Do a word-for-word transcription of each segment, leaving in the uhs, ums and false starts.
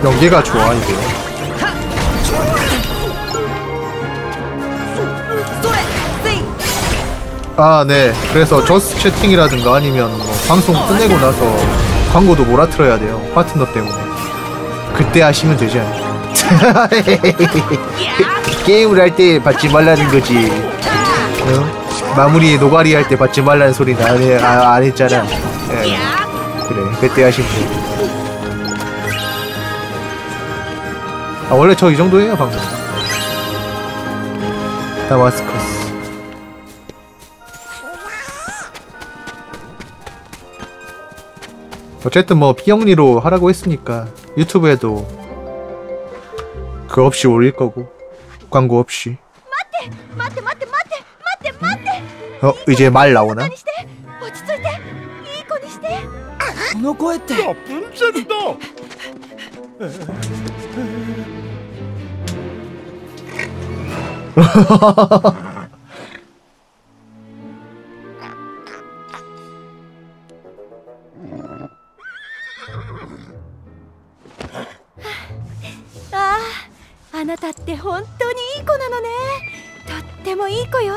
연계가 좋아 이게. 아, 네. 그래서 저스 채팅이라든가 아니면 뭐 방송 끝내고 나서 광고도 몰아틀어야 돼요. 파트너 때문에. 그때 하시면 되지 않아요? 게임을 할 때 받지 말라는 거지. 어? 마무리 노가리 할 때 받지 말라는 소리는 안, 해, 아, 안 했잖아. 네. 그래, 그때 하시면 돼. 아, 원래 저 이 정도예요, 방금. 다마스커스. 어쨌든 뭐 비영리로 하라고 했으니까 유튜브에도 그거 없이 올릴 거고 광고 없이. 어? 이제 말 나오나? この声って。ラプンツェルだ。 ああ、あなたって本当にいい子なのね。とってもいい子よ。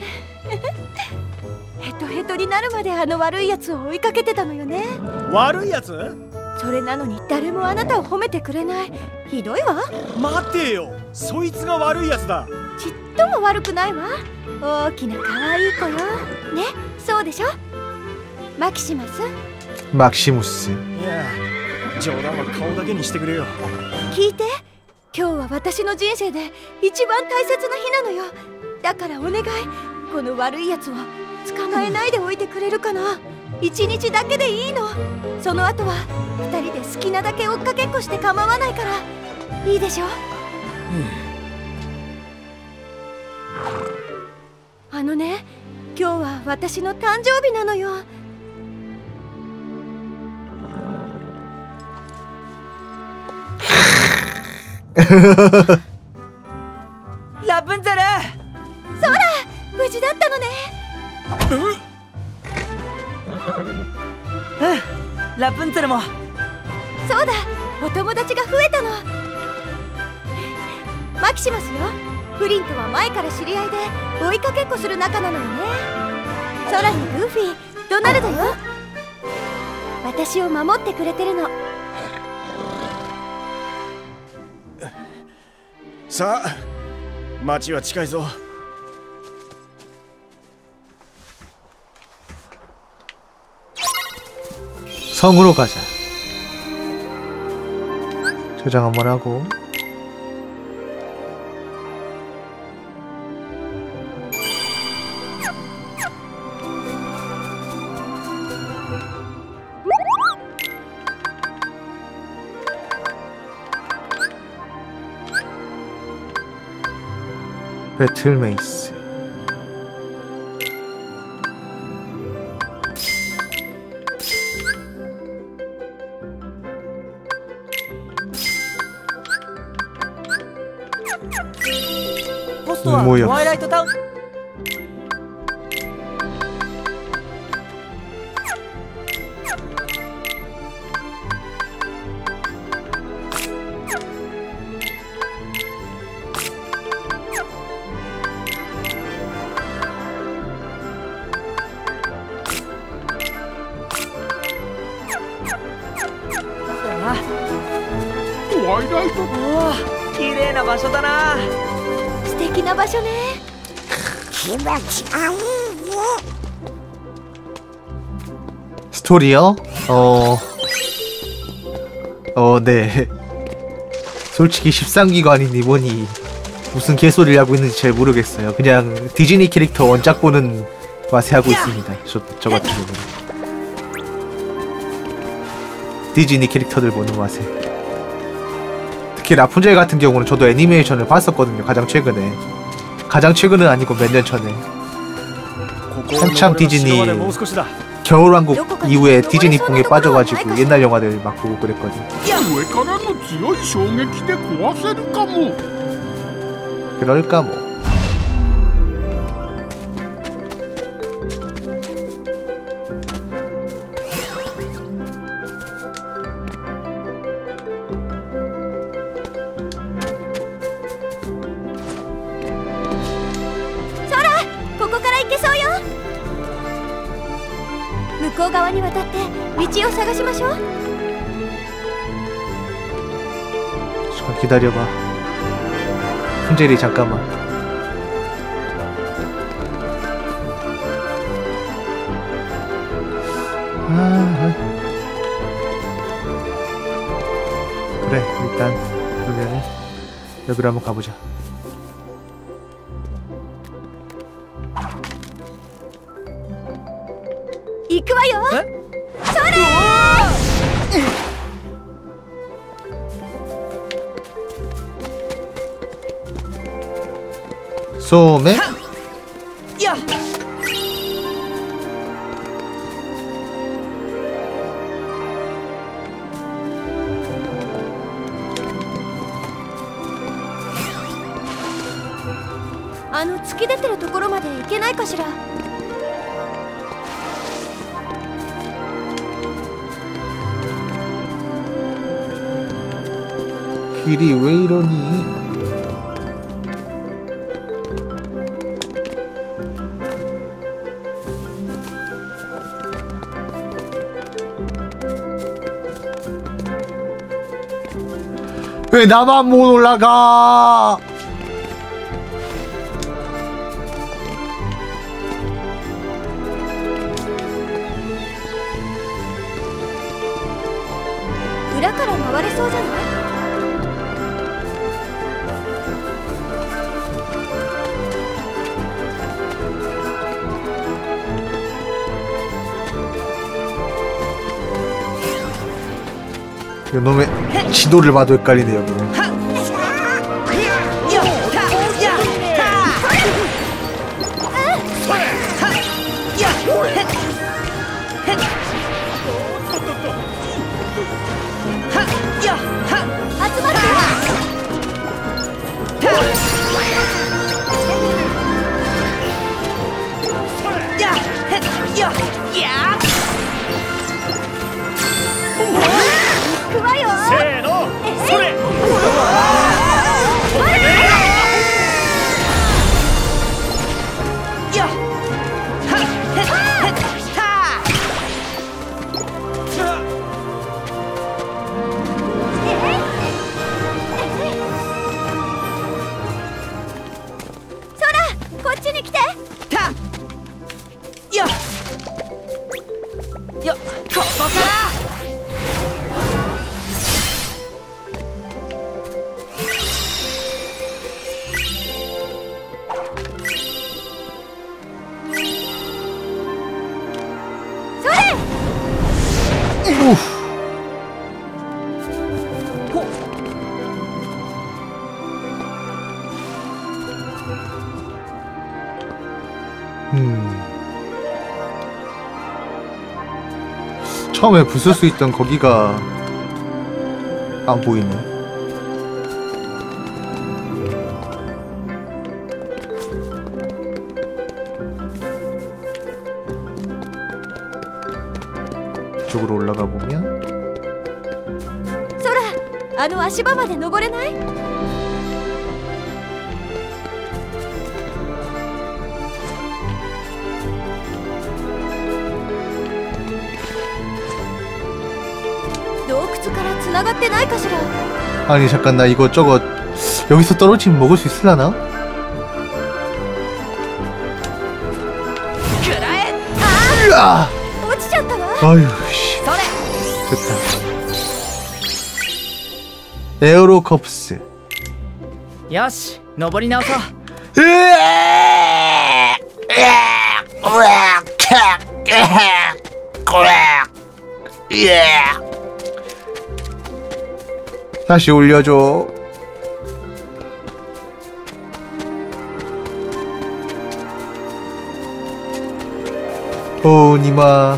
ヘトヘトになるまであの悪いやつを追いかけてたのよね。 悪いやつ？ それなのに誰もあなたを褒めてくれない。ひどいわ。 待てよ、そいつが悪いやつだ。 ちっとも悪くないわ。大きな可愛い子よ。ね、そうでしょ。マキシマス。 マキシムス。 いや、冗談は顔だけにしてくれよ。 聞いて、今日は私の人生で一番大切な日なのよ。だからお願い、この悪いやつを捕まえないでおいてくれるかな。一日だけでいいの。その後は二人で好きなだけ追っかけっこして構わないから。いいでしょ。うん、あのね、今日は私の誕生日なのよ。 ラプンツェル。 そうだ、無事だったのね。 うん、ラプンツェルも。 そうだ、お友達が増えたの。マキシマスよ。フリンとは前から知り合いで追いかけっこする仲なのよね。さらにグーフィー、ドナルドよ。私を守ってくれてるの。 さあ、町は近いぞ。 성으로 가자. 저장 한번 하고. 배틀메이스. 뭐야? 트와일라이트 타운. 트와일라이트. 우와, 綺麗な場所だな。 素敵な場所ね。 気持ち悪いね。 스토리요? 어... 어, 네. 솔직히 십삼 기관이니 뭐니 무슨 개소리를 하고 있는지 잘 모르겠어요. 그냥 디즈니 캐릭터 원작 보는 맛에 하고 있습니다. 저, 저 같은 경우는. 디즈니 캐릭터들 보는 맛에. 특히 라푼젤 같은 경우는 저도 애니메이션을 봤었거든요. 가장 최근에. 가장 최근은 아니고 몇 년 전에. 한참 디즈니 겨울왕국 이후에 디즈니 뽕에 빠져가지고 옛날 영화들 막 보고 그랬거든요. 그럴까 뭐. 向こう側に渡って道を探しましょう。 잠깐 기다려봐. 훈젤이 잠깐만. 아, 그래 일단 그러면은 여기로 한번 가보자. 이끄와요. 소매? 야! あの突き出てるところまで行けないかしら。 길이 왜 이러니? 왜 나만 못 올라가? 裏から回れそうじゃない？ 이놈의 지도를 봐도 헷갈리네 여기는. 음. 처음에 부술 수 있던 거기가 안 보이네. 이쪽으로 올라가 보면 あの足場まで登れない？洞窟から繋がってないかしら？ 아니 잠깐 나 이거 저거 여기서 떨어지면 먹을 수 있으려나? 으아! 落ちちゃったわ。 아유 씨. 됐다. 에어로컵스. よし、登り直そう。 다시 올려줘. 오 니마.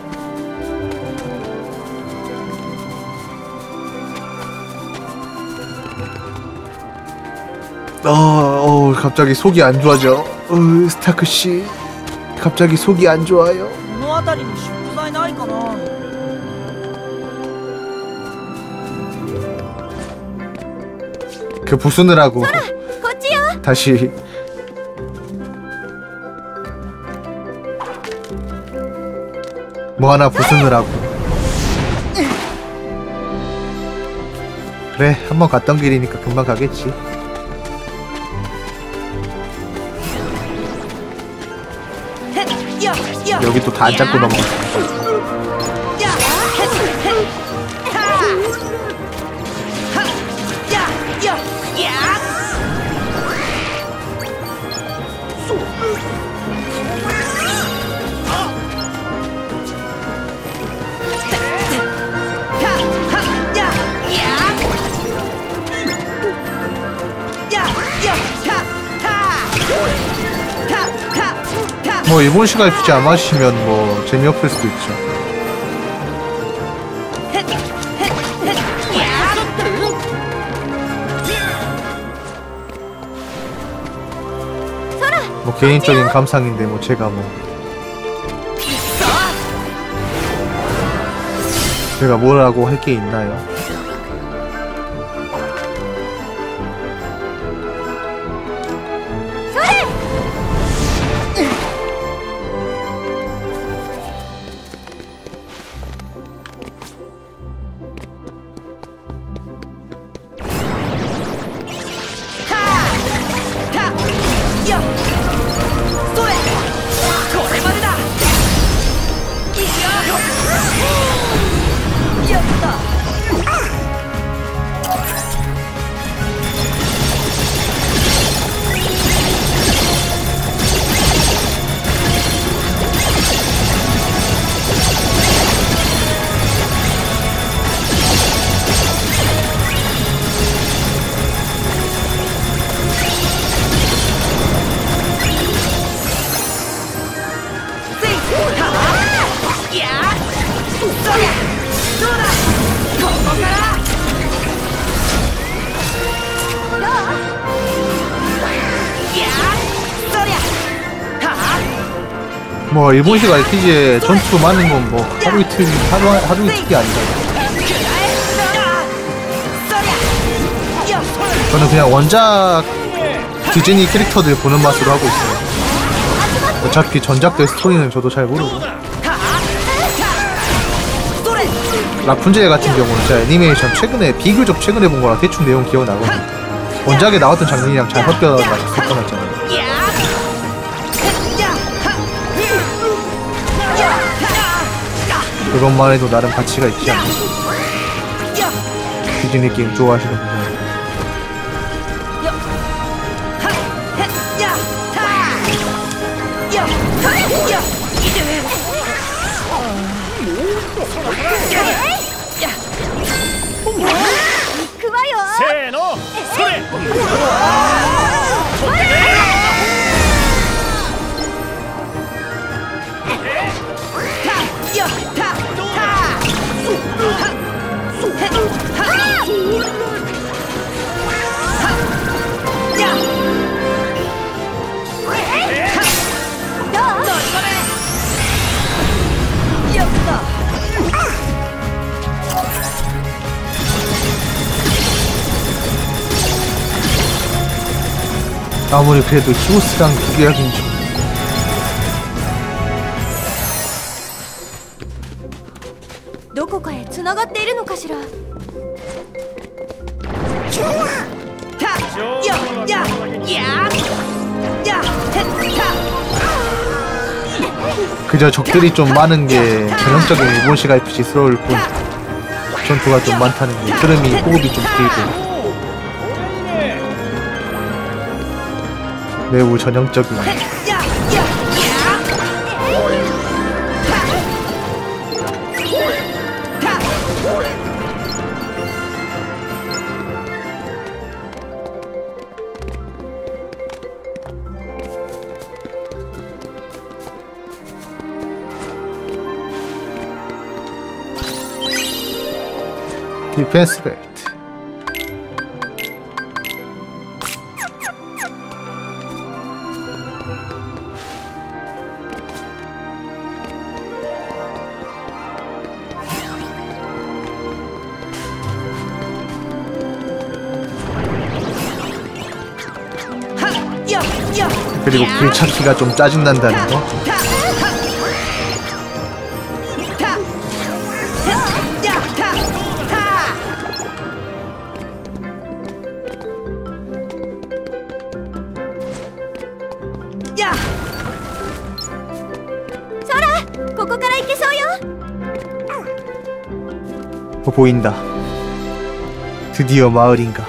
어, 어, 갑자기 속이 안 좋아져. 어, 스타크 씨, 갑자기 속이 안 좋아요. この辺りに食材ないかな。 그 부수느라고 다시 뭐 하나 부수느라고. 그래, 한번 갔던 길이니까 금방 가겠지. 여기 또 다 안 잡고 넘어갔어. 뭐 일본식 알피지 안 마시면 뭐 재미없을 수도 있죠. 뭐 개인적인 감상인데 뭐 제가 뭐 제가 뭐라고 할 게 있나요? 뭐 일본식 알피지에 전투 많은 건 뭐 하루 이틀 하루 하루 이틀이 아니잖아. 저는 그냥 원작 디즈니 캐릭터들 보는 맛으로 하고 있어요. 어차피 전작들 스토리는 저도 잘 모르고. 라푼젤 같은 경우는 제가 애니메이션 최근에 비교적 최근에 본 거라 대충 내용 기억나거든요. 원작에 나왔던 장면이랑 잘 섞여놨잖아요. 그것만 해도 나름 가치가 있지 않나. 디즈니 게임 좋아하시는 분들. 세노! 소리! 아무리 그래도 히오스랑 비교하긴 좀. 어디에 つながっているのかしら。 그저 적들이 좀 많은 게 전형적인 일본식 알피지스러울 뿐 전투가 좀 많다는 게 흐름이 호흡이 좀 길고 매우 전형적인 디펜스 벨트. 그리고 길 찾기가 좀 짜증난다는 거. 어, 보인다. 드디어 마을인가.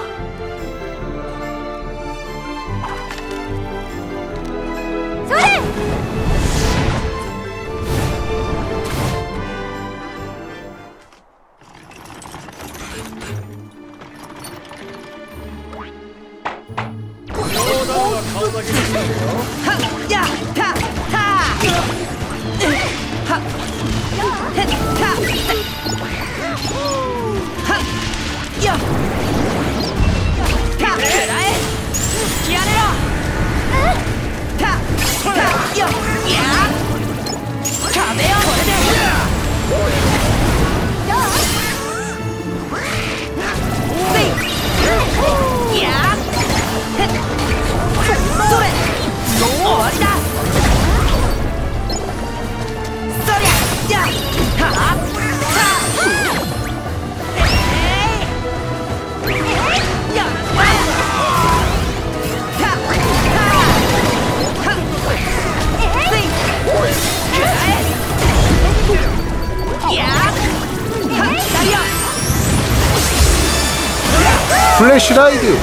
플래시라이드!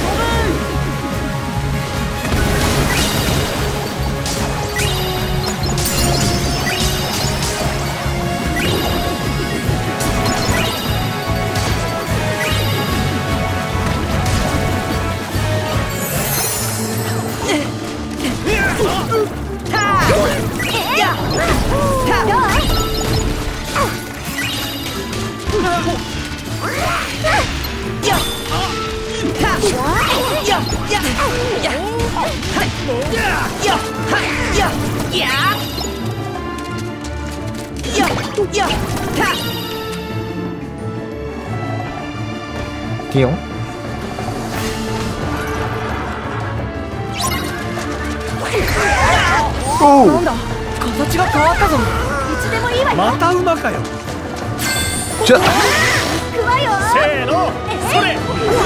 띠용. 오! なんだ形が変わったぞ。いつでもいいわよ。 また馬かよ。 자! 行くわよ。 せーのそれ。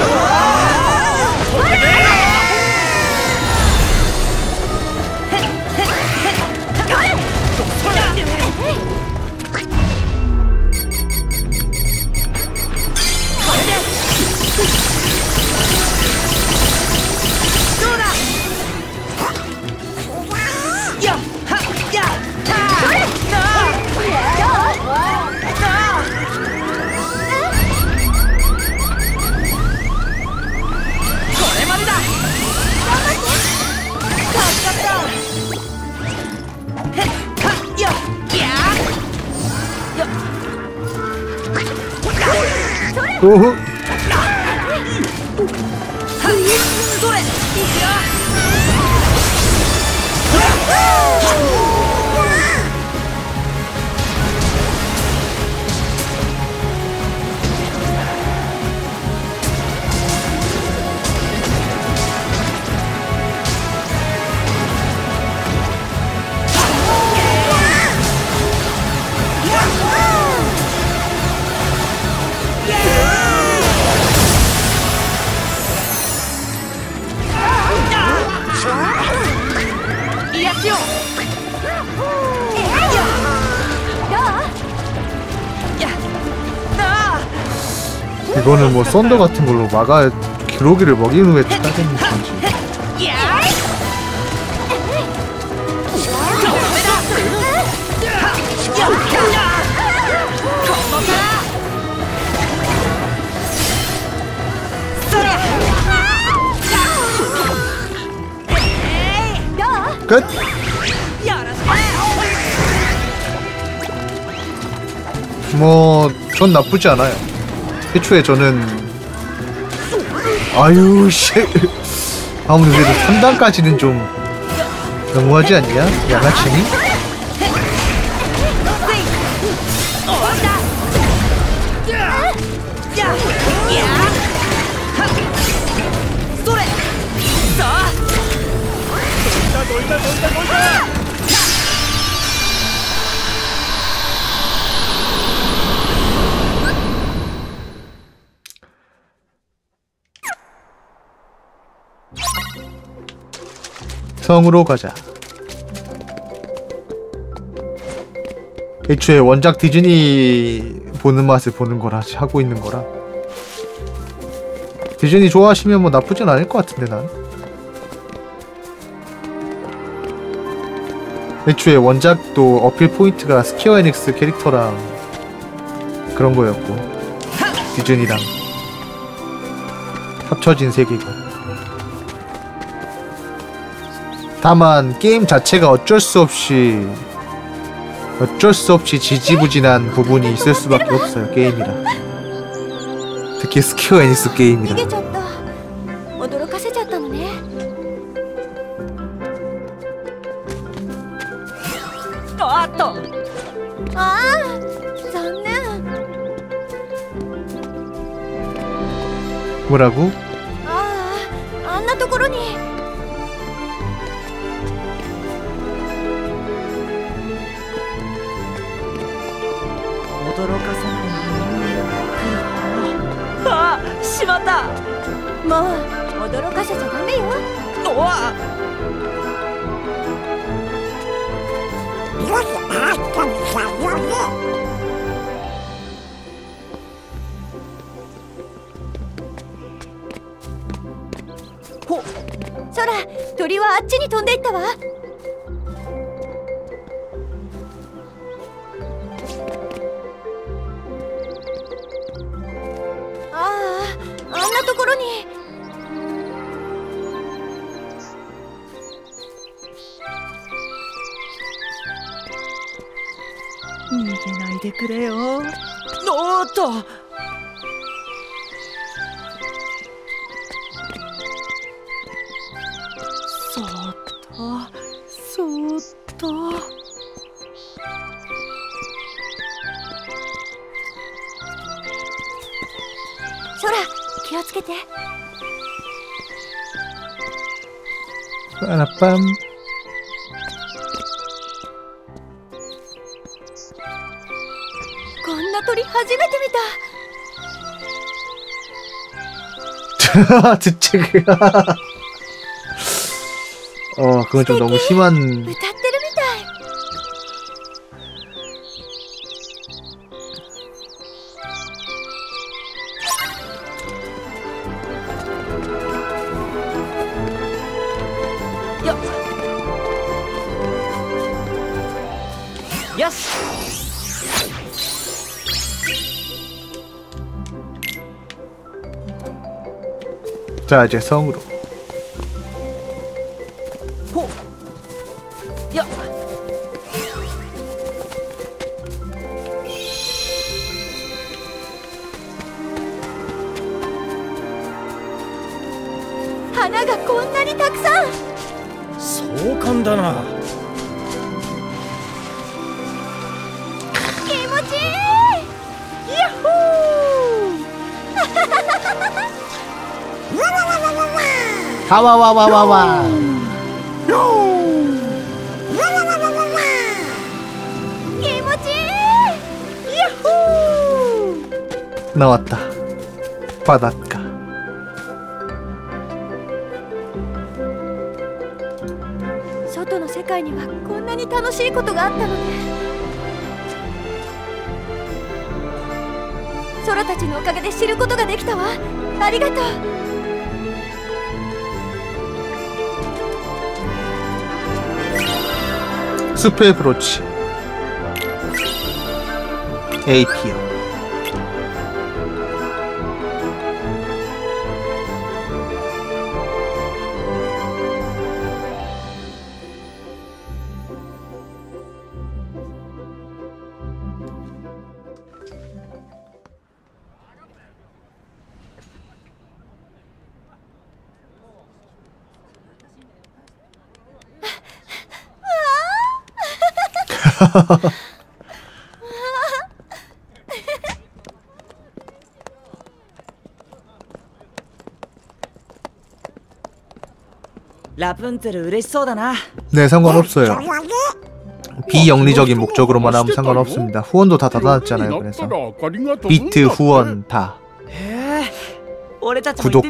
오호! それ。いくよ。 이거는 뭐 썬더 같은 걸로 막아 기러기를 먹인 후에 추가되는 건지. 끝! 뭐, 전 나쁘지 않아요. 애초에 저는 아유 씨 아무래도 그래도 삼 단까지는 좀 너무하지 않냐? 양아치니? 성으로 가자. 애초에 원작 디즈니 보는 맛을 보는 거라 하고 있는 거라. 디즈니 좋아하시면 뭐 나쁘진 않을 것 같은데 난. 애초에 원작도 어필 포인트가 스퀘어 에닉스 캐릭터랑 그런 거였고 디즈니랑 합쳐진 세계관. 다만 게임 자체가 어쩔 수 없이 어쩔 수 없이 지지부진한 부분이 있을 수밖에 없어요. 게임이라. 특히 스퀘어 에닉스 게임이라. 逃げちゃった。驚かせちゃったのね。 あっと。 ああ、残念。 뭐라고? ああ、あんなところに。 驚かさないように。あ、しまった。 もう驚かせちゃダメよ。 おわ。 よし、あったみさよね。 ほ、そら、鳥はあっちに飛んでいったわ。 あんなところに。 逃げないでくれよ。おーっと。そーっと、そーっと。 そら、気をつけて。 빠라빰. こんな鳥初めて見た。 진짜 그. 어, 그건 좀 너무 심한. 歌ってるみたい。 よし。 자, 이제 성으로. 호. 야. 花がこんなにたくさん。 壮観だな。 気持ちいい。ヤッホー。 하와와와와와. 나왔다. 바닷가. 소토의 세계にはこんなに楽しいことがあったのね。空たちのおかげで知ることができたわ。ありがとう。 숲의 브로치 에이피어. 라푼젤嬉しそうだな. 네, 상관없어요. 비영리적인 목적으로만 하면 상관없습니다. 후원도 다 닫아놨잖아요. 그래서 비트 후원 다. 구독도.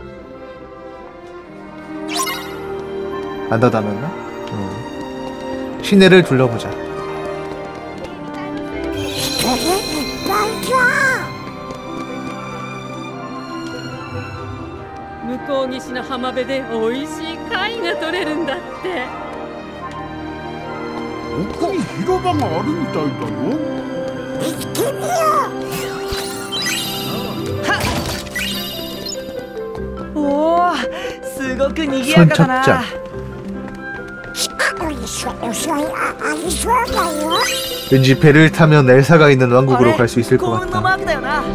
안 닫아놨나? 어. 시내를 둘러보자. 向こう岸の浜辺で美味しい貝が取れるんだって。 奥に広場があるみたいだよ。 行ってみよう。 おお、すごく賑やかだな。 近くにしょ遅いあありそうだよ。 왠지 배를 타면 엘사가 있는 왕국으로 갈 수 있을 것 幸運のマ 같다. ークだよな。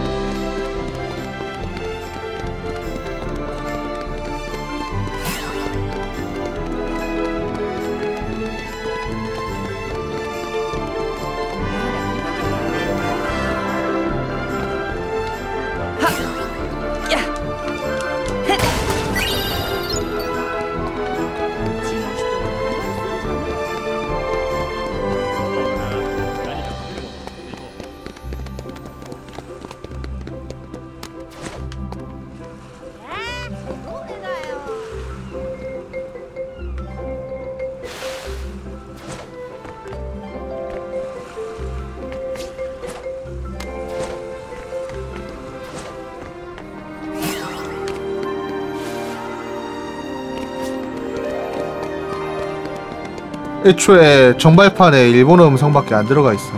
애초에 정발판에 일본어 음성밖에 안 들어가 있어.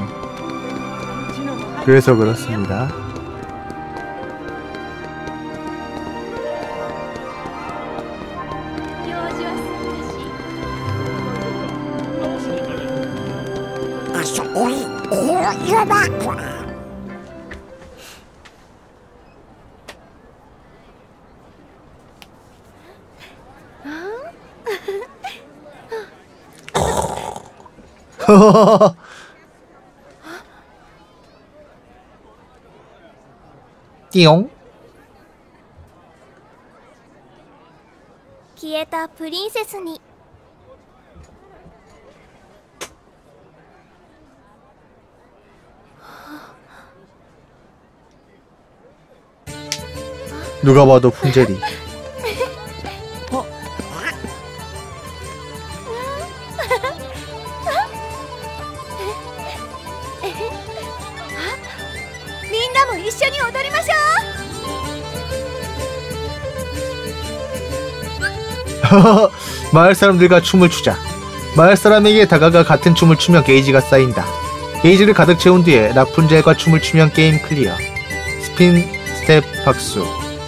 그래서 그렇습니다. 아, 저 우리 이러다. 띠용. 消えたプリンセスに 누가 봐도 푼제리. 어? みんなも一緒に踊りましょ 마을 사람들과 춤을 추자. 마을 사람에게 다가가 같은 춤을 추면 게이지가 쌓인다. 게이지를 가득 채운 뒤에 라푼젤과 춤을 추면 게임 클리어. 스핀, 스텝, 박수.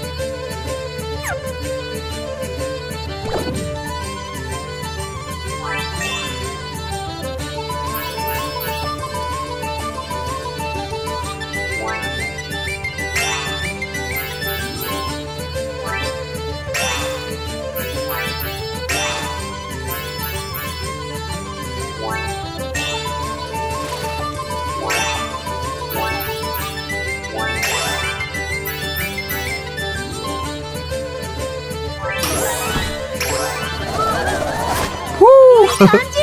후! う感じ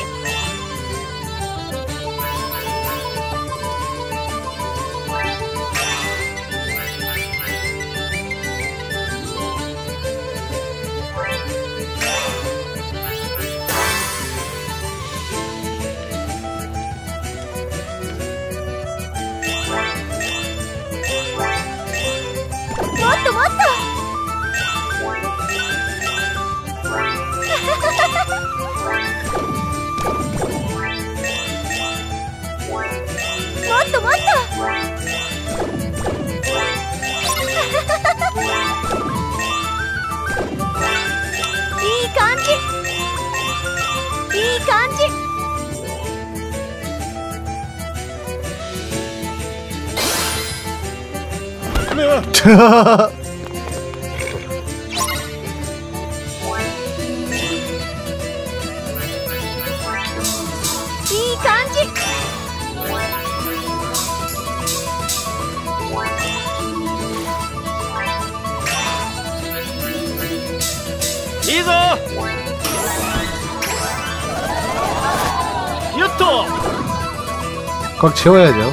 もっともっと もっともっといい感じいい感じ いい感じいいぞよっと 꽉 채워야죠.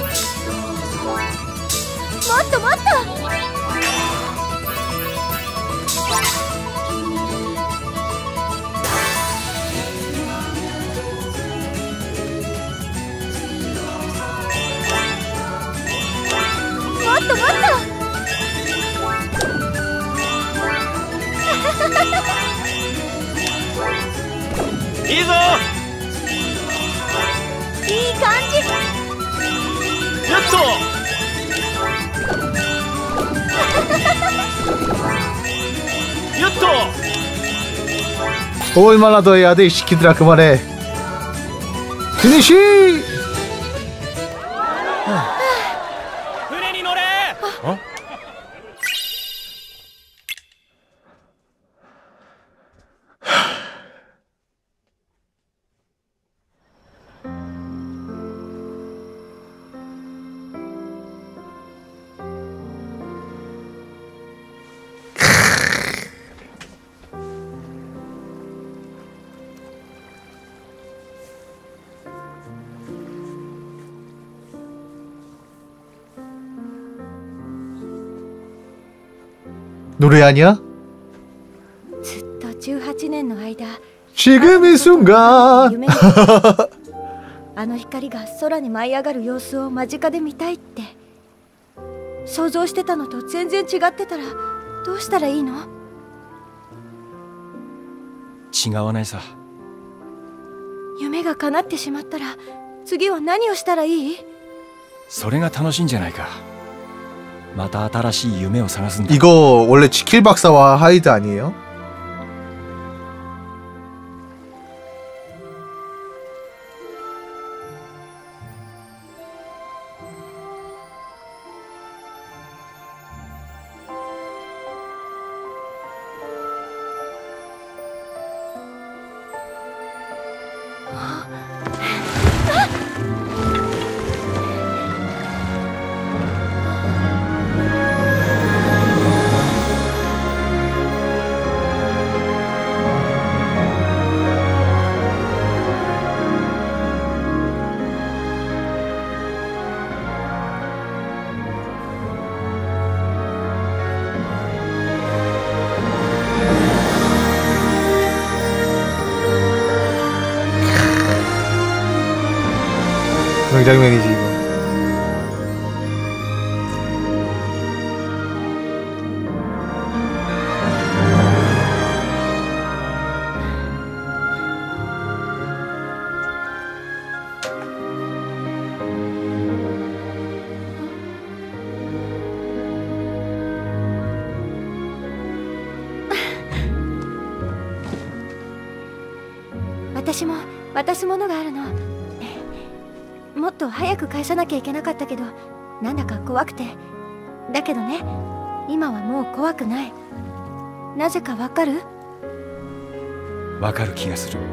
もっともっといいぞ。 いい感じ。 やっと。やっと。 얼마나 더 해야 돼? 이 시키더라 그만해. 피니시! 船に乗れ。어? 노래 아니야? ずっとじゅうはちねんの間 지금 이 순간 夢にあの光が空に舞い上がる様子を間近で見たいって想像してたのと全然違ってたらどうしたらいいの？ 違わないさ。 夢が叶ってしまったら次は何をしたらいい？ それが楽しいんじゃないか。また新しい夢を探すんだ。 이거 원래 지킬 박사와 하이드 아니에요? 명장면이지 이거. 私も渡すものがあるの。もっと早く返さなきゃいけなかったけどなんだか怖くて。だけどね今はもう怖くない。なぜかわかる？ わかる気がする。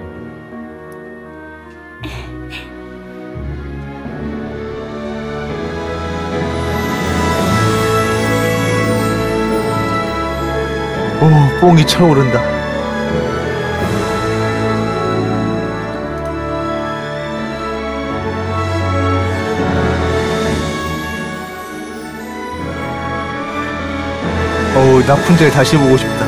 오, 뽕이 차오른다. 어우, 라푼젤 다시 보고 싶다.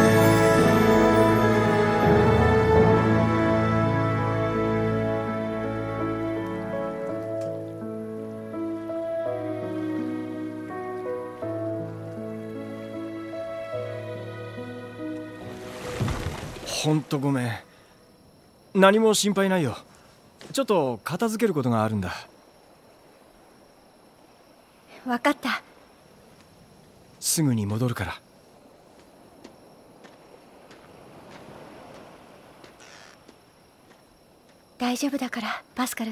혼또ごめん。何も心配ないよ。ちょっと片付けることがあるんだ。 わかった。 すぐに戻るから。 大丈夫だからパスカル。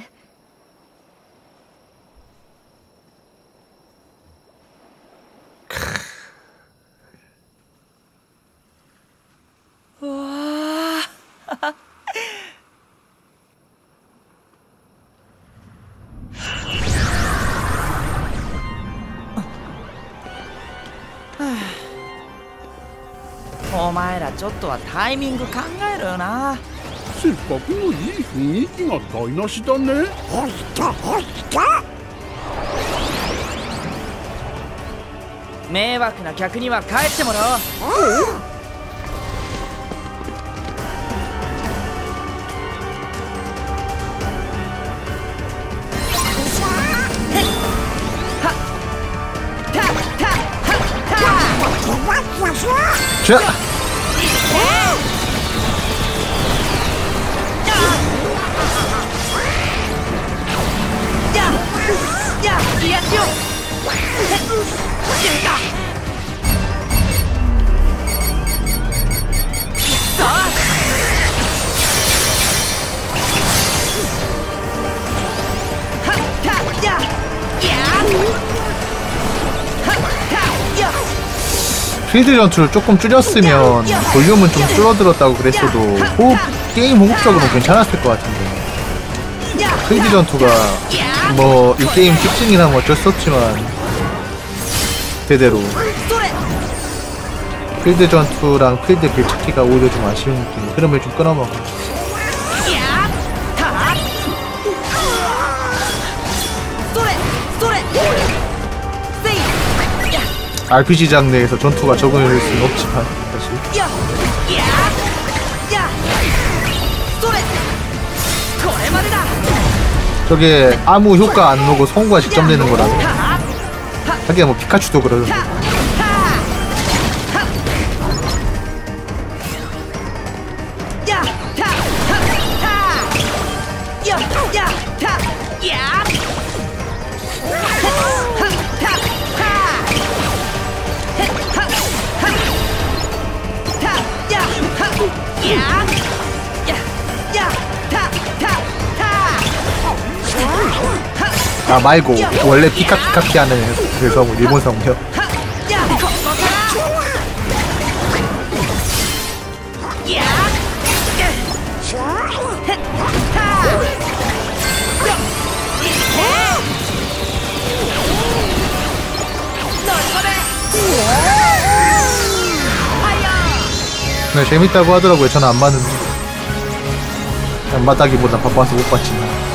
うわあお前らちょっとはタイミング考えろよな。 せっかくのいい雰囲気が台無しだね。 ほいとほいと。 迷惑な客には帰ってもらおう。 자! 필드 전투를 조금 줄였으면 볼륨은 좀 줄어들었다고 그랬어도 호흡, 게임 호흡적으로 괜찮았을 것 같은데 필드 전투가 뭐 이 게임 특징이나 뭐 어쩔 수 없지만 제대로 필드 전투랑 필드 밀착기가 오히려 좀 아쉬운 느낌, 흐름을 좀 끊어먹어. 알피지 장르에서 전투가 적응이 될 수는 없지만 사실 저게 아무 효과 안 오고 성우가 직접 내는 거라서 하긴 뭐 피카츄도 그러던데. 아 말고 원래 피카피카피 하는 그 성우, 일본 성우요. 네, 재밌다고 하더라고요. 저는 안 봤는데. 안 봤다기보다 바빠서 못 봤지만.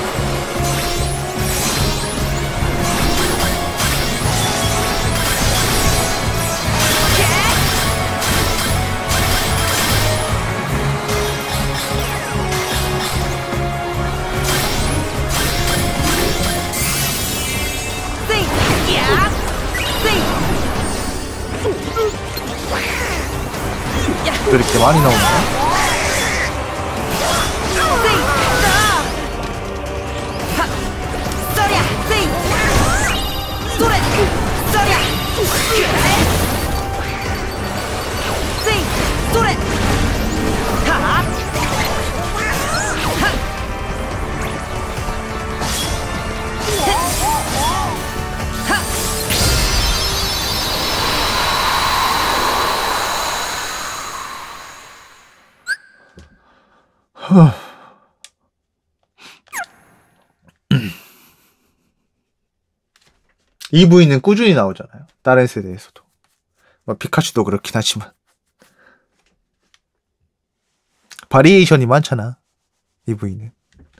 왜 이렇게 많이 나오나? 이브이는 꾸준히 나오잖아요. 다른 세대에서도. 뭐 피카츄도 그렇긴 하지만 바리에이션이 많잖아. 이브이는.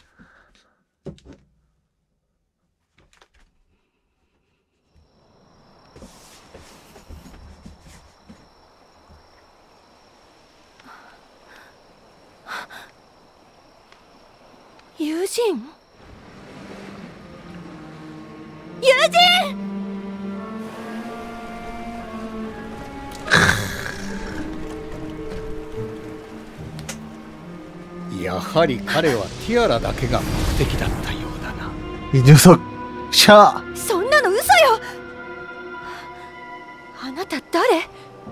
유진! 유진! やはり彼はティアラだけが目的だったようだな。 이 녀석 샤! そんなの嘘よ。あなた誰？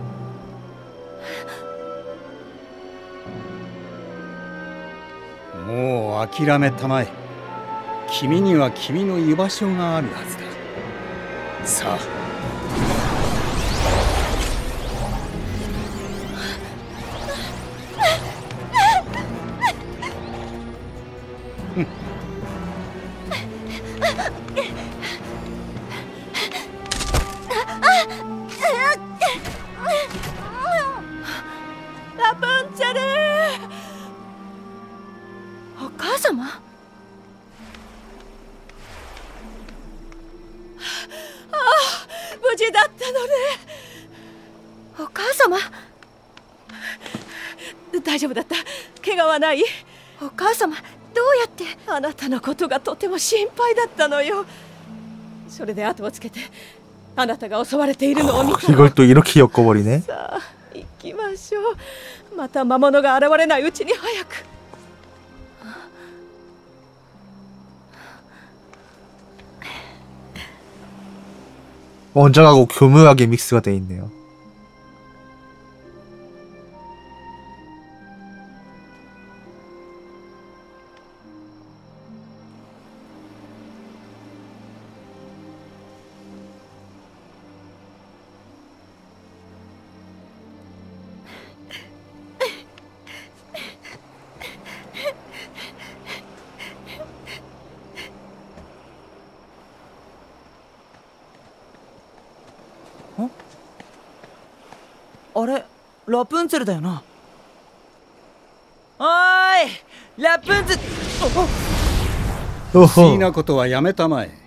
もう諦めたまえ。君には君の居場所があるはずだ。さあ。 ラプンツェル！お母様？ああ、無事だったのね。お母様？大丈夫だった。怪我はない？お母様、どうやって？あなたのことがとても心配だったのよ。それで後をつけてあなたが襲われているのを見たの。 이걸 또 이렇게 엮어버리네. さあ、行きましょう。また魔物が現れないうちに早く。 원작하고 교묘하게 믹스가 돼 있네요. ラプンツェルだよな。おーいラプンツェル。 お不思議ほなことはやめたまえ。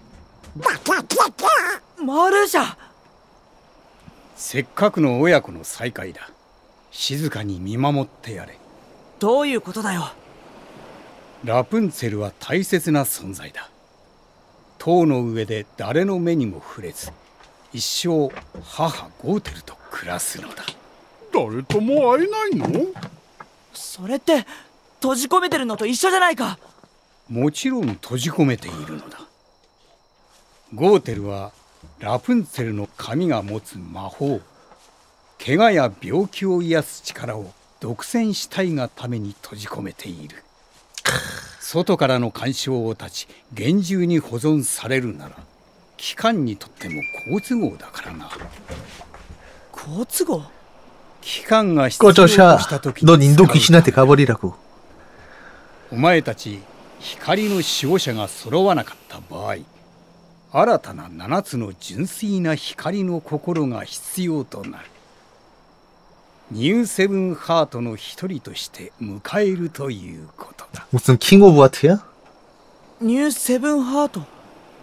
マルーシャ。 せっかくの親子の再会だ。静かに見守ってやれ。 どういうことだよ。 ラプンツェルは大切な存在だ。塔の上で誰の目にも触れず、一生母ゴーテルと暮らすのだ。 誰とも会えないの？ それって閉じ込めてるのと一緒じゃないか。 もちろん閉じ込めているのだ。ゴーテルはラプンツェルの髪が持つ魔法、怪我や病気を癒す力を独占したいがために閉じ込めている。外からの干渉を断ち厳重に保存されるなら機関にとっても好都合だからな。 好都合？ 機関が必要 꺼져 とし 샤. た時 넌 に 인도 使う 귀신한테 가버리라고. お前たち光の守護者が揃わなかった場合、新たな七つの純粋な光の心が必要となる。ニューセブンハートの一人として迎えるということだ。 무슨 킹 오브 하트야? ニューセブンハート。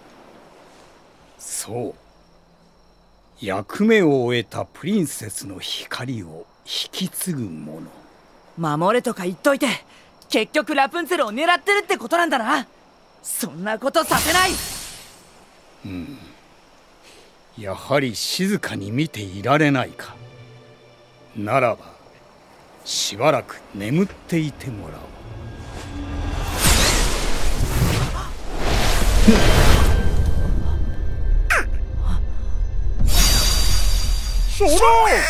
そう。役目を終えたプリンセスの光を引き継ぐもの。 守れとか言っといて結局ラプンツェルを狙ってるってことなんだな。そんなことさせない。 うん。やはり静かに見ていられないか。ならばしばらく眠っていてもらおう。 そら！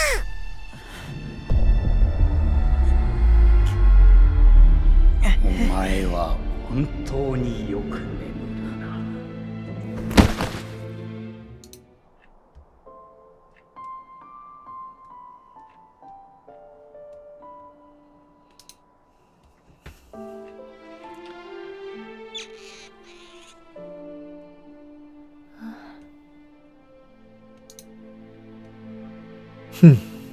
お前は本当によく眠るな。 흠.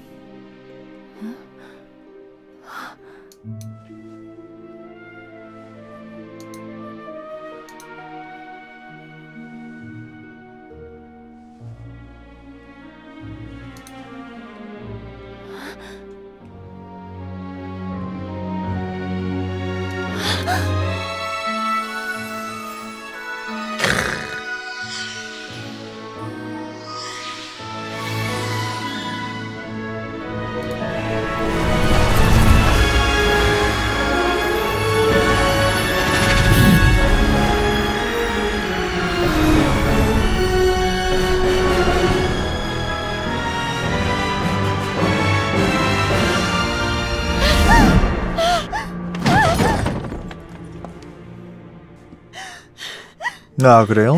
아, 그래요?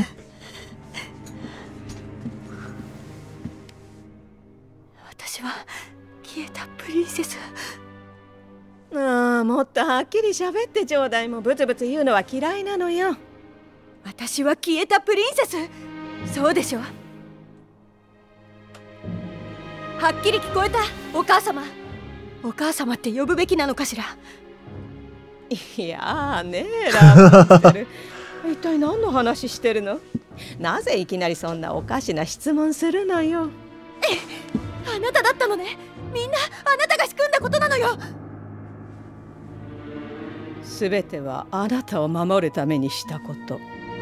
私は消えたプリンセス。 ああ、もっとはっきり喋ってちょうだい。もうブツブツ言うのは嫌いなのよ。 私は消えたプリンセス。そうでしょ。はっきり聞こえた。お母様。お母様って呼ぶべきなのかしら。 いやーねえ、ラブってる。一体何の話してるの？なぜいきなりそんなおかしな質問するのよ。 あなただったのね。みんなあなたが仕組んだことなのよ。 すべてはあなたを守るためにしたこと。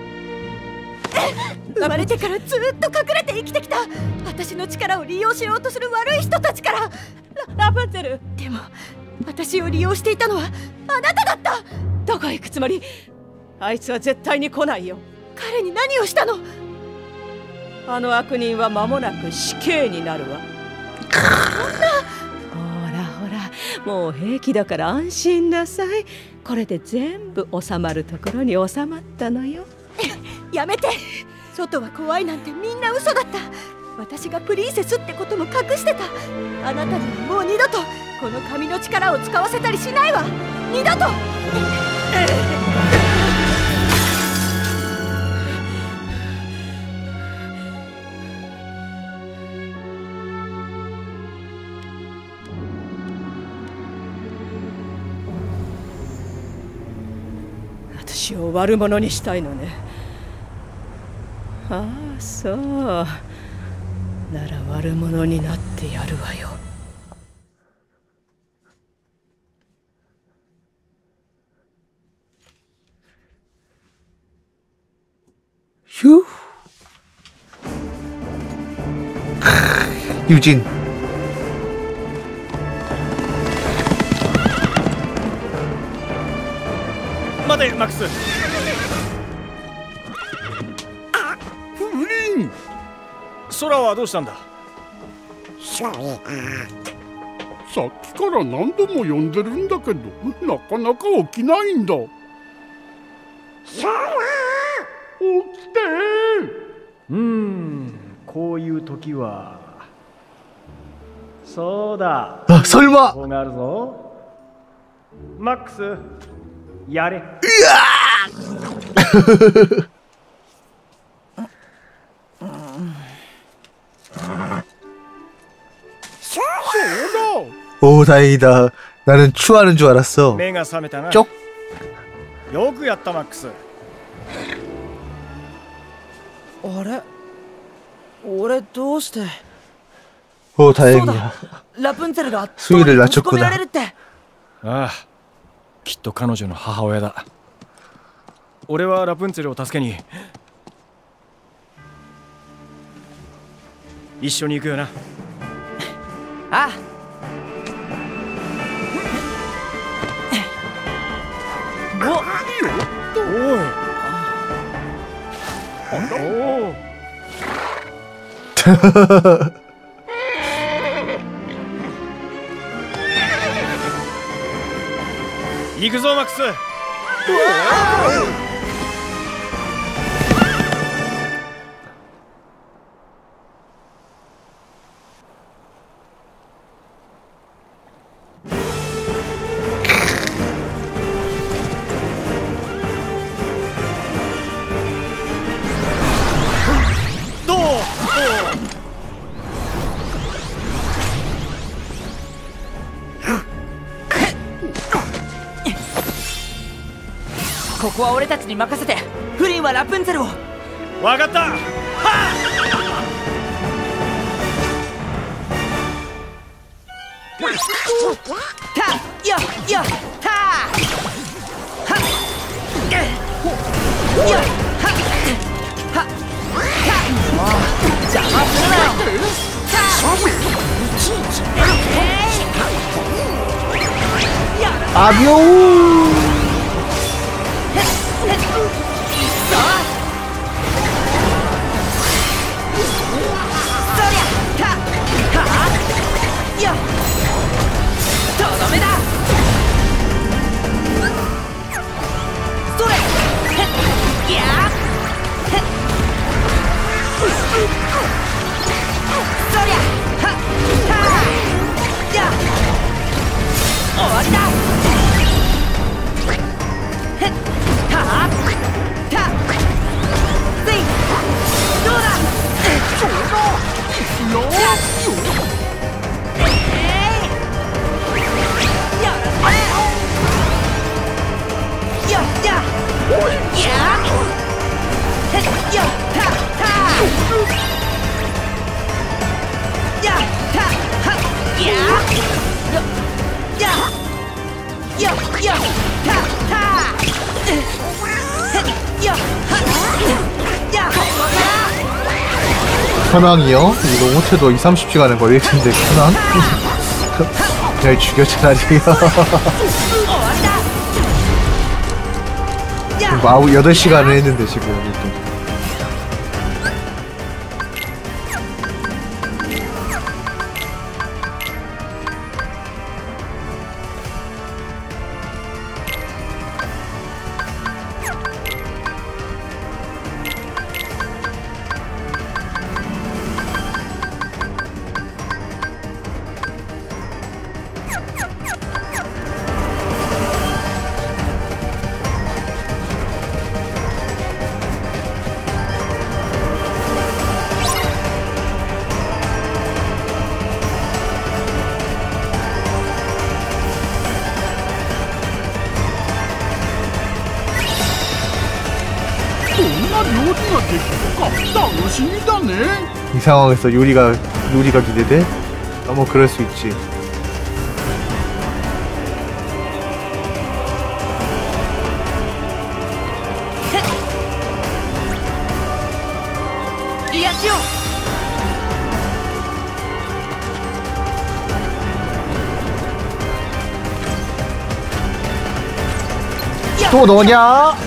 生まれてからずっと隠れて生きてきた私の力を利用しようとする悪い人たちから。 ラ、ラプンツェル。 でも私を利用していたのはあなただった。 どこへ行くつもり？あいつは絶対に来ないよ。 彼に何をしたの？ あの悪人は間もなく死刑になるわ。ほらほら、もう平気だから安心なさい。これで全部収まるところに収まったのよ。 やめて。外は怖いなんてみんな嘘だった。私がプリンセスってことも隠してた。あなたにはもう二度とこの髪の力を使わせたりしないわ。二度と。 私を悪者にしたいのね。ああ、そう。なら悪者になってやるわよ。 휴. 유진. 待て、マックス。 あ、フリン。 空はどうしたんだ。 それがさっきから何度も呼んでるんだけど、なかなか起きないんだ。 そら起きて。 うーん、こういう時は。そうだ。 あ、설마。 方があるぞ。マックス、やれ。うわ 오, 다행이다. 나는 추하는 줄 알았어. 目が覚めたな。 쪽. よくやったマックス。 あれ俺どうして。 오, 다행이야. ラプンツェルが 수위를 閉じ込められ 낮췄구나. るって。 ああ、きっと彼女の母親だ。俺はラプンツェルを助けに一緒に行くよな。 ああ。おおい。おお。行くぞマックス。どう？ ここは俺たちに任せて。フリンはラプンツェルを。 わかった。はたよよたはよははた。もう邪魔するなよ。たあびょー。현황이요? 이거 못해도 이삼십 시간은 걸릴 텐데 현황? 날 죽여 차라리. 아우 여덟 시간을 했는데 지금 이렇게. ができるか楽しみだね。 이 상황에서 요리가 요리가 기대돼? 아, 뭐 그럴 수 있지. 또 너냐?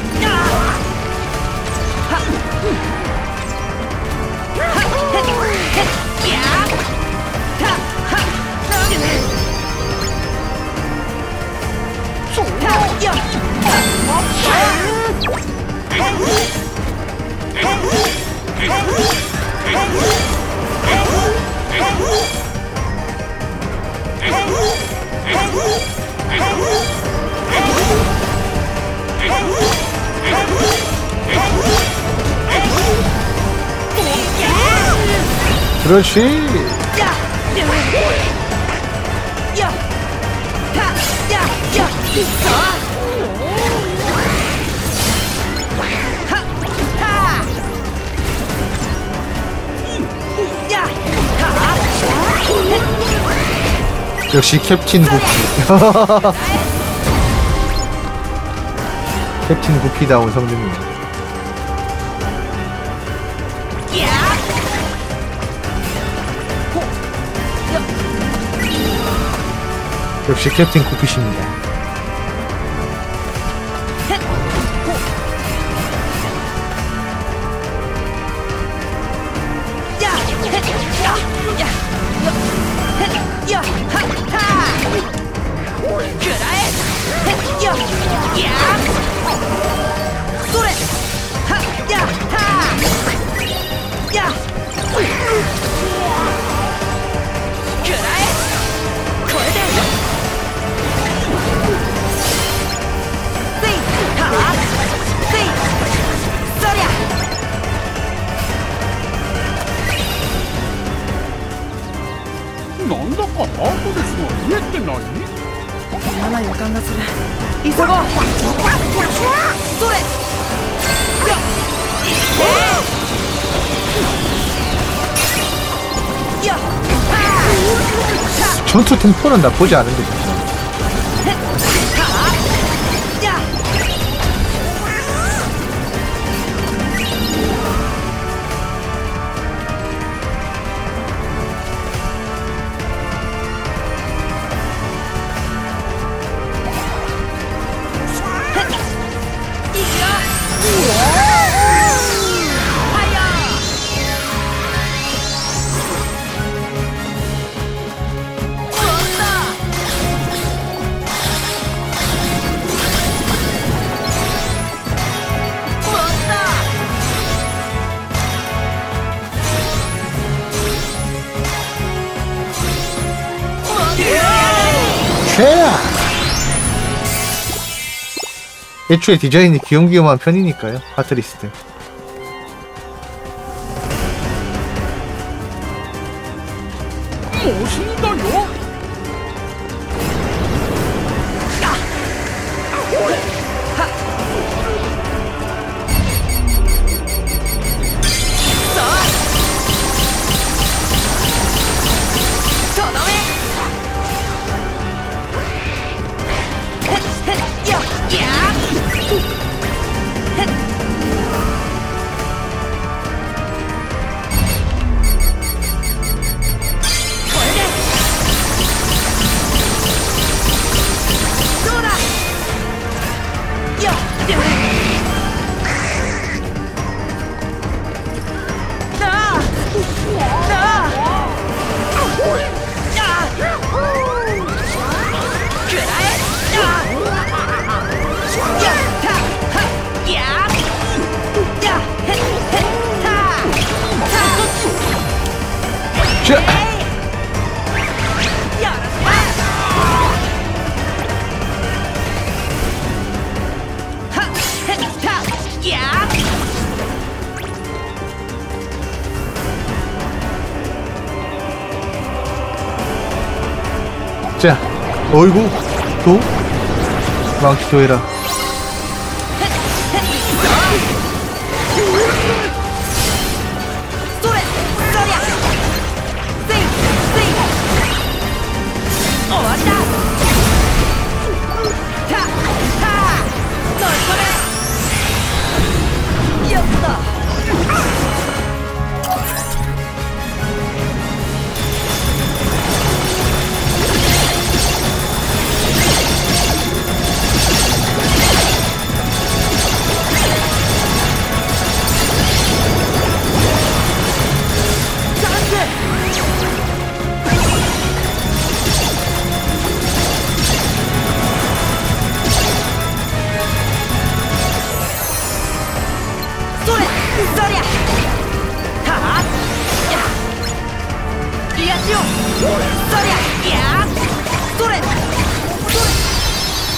그렇지. 역시 캡틴 구피. 캡틴 구피다운 성능이네. 역시 캡틴 구피십니다. 전투 템포는 나쁘지 않은데 진짜. 애초에 디자인이 귀염귀염한 편이니까요, 하트리스트. 멋있다요. 자, 어이구, 도? 망치도 해라.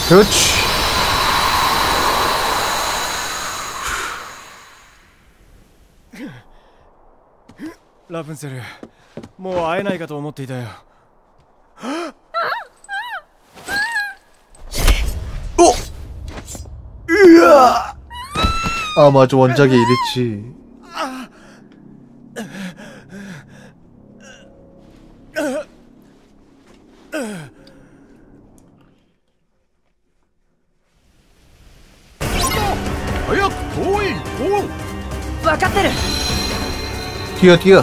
그렇지. ラプンツェル、もう会えないかと思っていたよ。 어! 으아! 아 맞아, 원작에 이랬지. 뛰어 뛰어.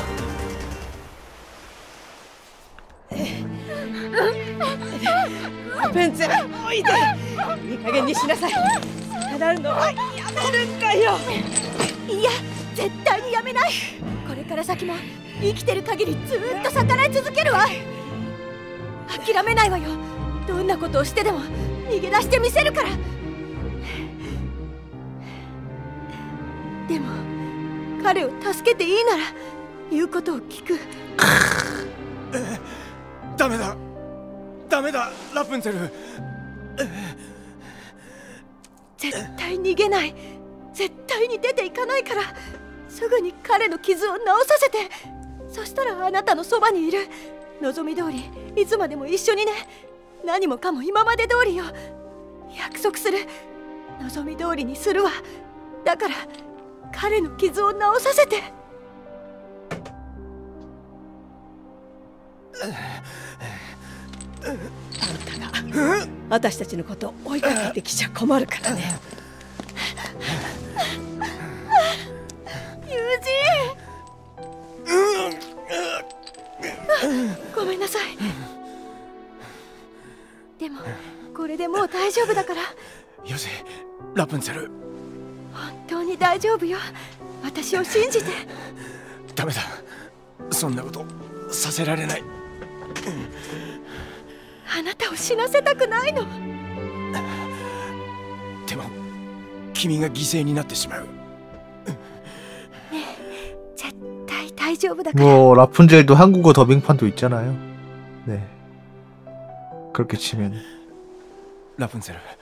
ペンツェル、おいで。いい加減にしなさい。ただるのはやめるんかよ。 いや、絶対にやめない。これから先も生きてる限りずーっと逆らい続けるわ。諦めないわよ。どんなことをしてでも逃げ出してみせるから。でも彼を助けていいなら言うことを聞く。 ダメだダメだ、ラプンツェル。 絶対逃げない。絶対に出ていかないから。すぐに彼の傷を治させて。そしたらあなたのそばにいる。望み通りいつまでも一緒にね。何もかも今まで通りよ。約束する。望み通りにするわ。だから彼の傷を治させて。 あんたが私たちのことを追いかけてきちゃ困るからね。 友人、ごめんなさい。でもこれでもう大丈夫だから。 よせ、ラプンツェル。 本当に大丈夫よ。私を信じて。 ダメだ、そんなことさせられない。 あなたを死なせたくないの。 でも君が犠牲になってしまう。 ねえ、絶対大丈夫だから。 뭐 라푼젤도 한국어 더빙판도 있잖아요. 네. 그렇게 치면 라푼젤.